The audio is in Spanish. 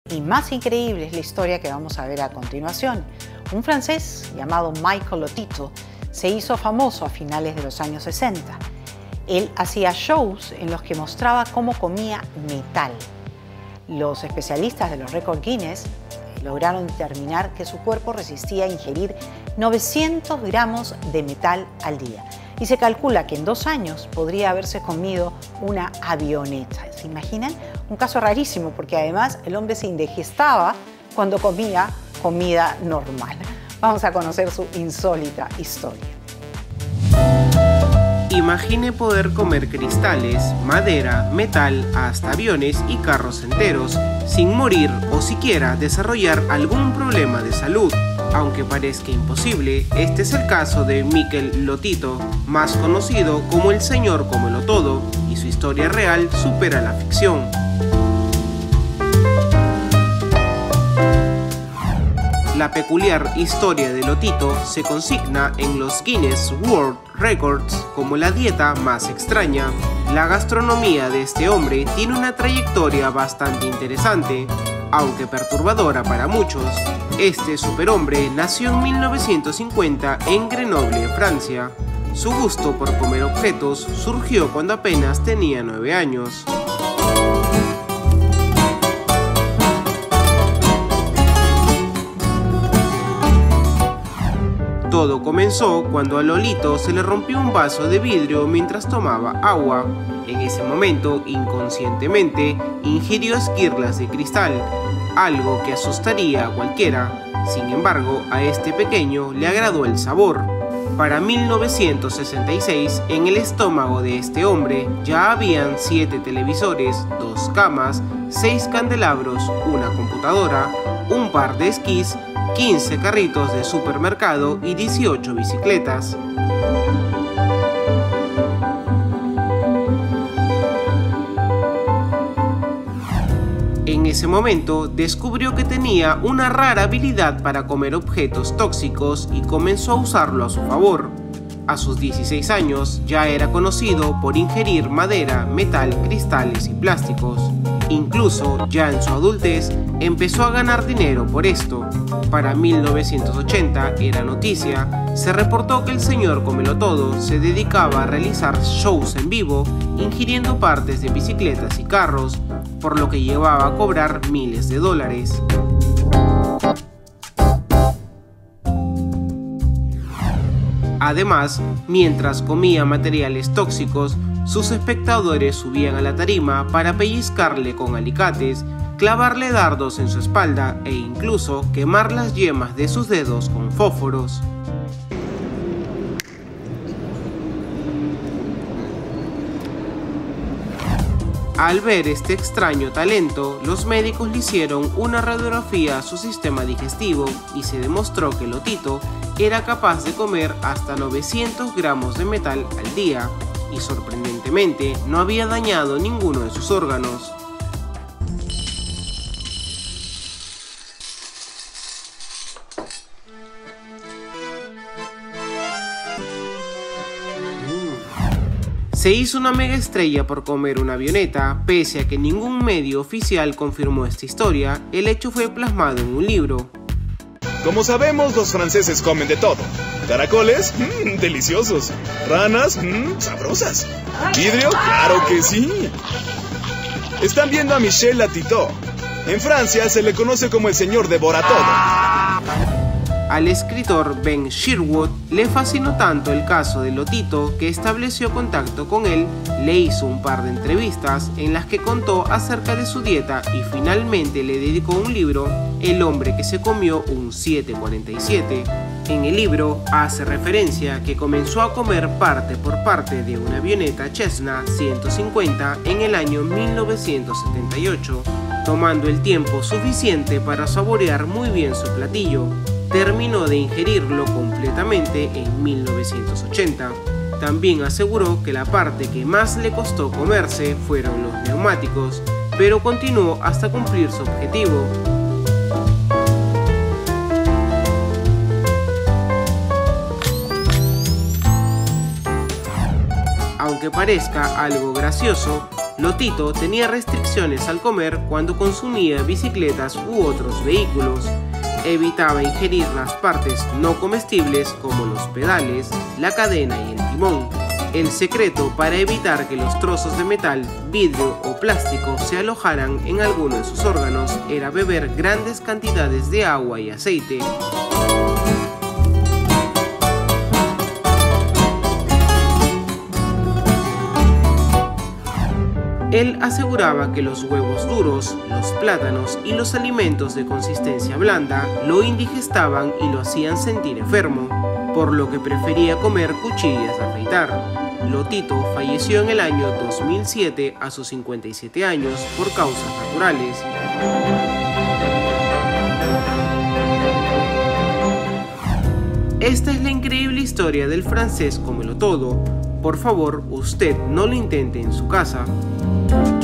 Y más increíble es la historia que vamos a ver a continuación. Un francés llamado Michael Lotito se hizo famoso a finales de los años 60. Él hacía shows en los que mostraba cómo comía metal. Los especialistas de los récords Guinness lograron determinar que su cuerpo resistía a ingerir 900 gramos de metal al día. Y se calcula que en 2 años podría haberse comido una avioneta. ¿Se imaginan? Un caso rarísimo porque además el hombre se indigestaba cuando comía comida normal. Vamos a conocer su insólita historia. Imagine poder comer cristales, madera, metal, hasta aviones y carros enteros, sin morir o siquiera desarrollar algún problema de salud. Aunque parezca imposible, este es el caso de Michael Lotito, más conocido como el Señor Cómelo Todo, y su historia real supera la ficción. La peculiar historia de Lotito se consigna en los Guinness World Records como la dieta más extraña. La gastronomía de este hombre tiene una trayectoria bastante interesante, aunque perturbadora para muchos. Este superhombre nació en 1950 en Grenoble, Francia. Su gusto por comer objetos surgió cuando apenas tenía 9 años. Todo comenzó cuando a Lolito se le rompió un vaso de vidrio mientras tomaba agua. En ese momento, inconscientemente, ingirió esquirlas de cristal, algo que asustaría a cualquiera. Sin embargo, a este pequeño le agradó el sabor. Para 1966, en el estómago de este hombre ya habían 7 televisores, 2 camas, 6 candelabros, una computadora, un par de esquís, 15 carritos de supermercado y 18 bicicletas. En ese momento descubrió que tenía una rara habilidad para comer objetos tóxicos y comenzó a usarlo a su favor. A sus 16 años ya era conocido por ingerir madera, metal, cristales y plásticos. Incluso ya en su adultez empezó a ganar dinero por esto. Para 1980 era noticia, se reportó que el Señor Cómelo Todo se dedicaba a realizar shows en vivo ingiriendo partes de bicicletas y carros, por lo que llevaba a cobrar miles de dólares. Además, mientras comía materiales tóxicos, sus espectadores subían a la tarima para pellizcarle con alicates, clavarle dardos en su espalda e incluso quemar las yemas de sus dedos con fósforos. Al ver este extraño talento, los médicos le hicieron una radiografía a su sistema digestivo y se demostró que Lotito era capaz de comer hasta 900 gramos de metal al día y sorprendentemente no había dañado ninguno de sus órganos. Se hizo una mega estrella por comer una avioneta. Pese a que ningún medio oficial confirmó esta historia, el hecho fue plasmado en un libro. Como sabemos, los franceses comen de todo. Caracoles, deliciosos. Ranas, sabrosas. ¿Vidrio? ¡Claro que sí! Están viendo a Michel Lotito. En Francia se le conoce como el señor devora todo. Al escritor Ben Sherwood le fascinó tanto el caso de Lotito que estableció contacto con él, le hizo un par de entrevistas en las que contó acerca de su dieta y finalmente le dedicó un libro, El hombre que se comió un 747. En el libro hace referencia a que comenzó a comer parte por parte de una avioneta Cessna 150 en el año 1978, tomando el tiempo suficiente para saborear muy bien su platillo. Terminó de ingerirlo completamente en 1980. También aseguró que la parte que más le costó comerse fueron los neumáticos, pero continuó hasta cumplir su objetivo. Aunque parezca algo gracioso, Lotito tenía restricciones al comer cuando consumía bicicletas u otros vehículos. Evitaba ingerir las partes no comestibles como los pedales, la cadena y el timón. El secreto para evitar que los trozos de metal, vidrio o plástico se alojaran en alguno de sus órganos era beber grandes cantidades de agua y aceite. Él aseguraba que los huevos duros, los plátanos y los alimentos de consistencia blanda lo indigestaban y lo hacían sentir enfermo, por lo que prefería comer cuchillas de afeitar. Lotito falleció en el año 2007 a sus 57 años por causas naturales. Esta es la increíble historia del francés Cómelo Todo. Por favor, usted no lo intente en su casa.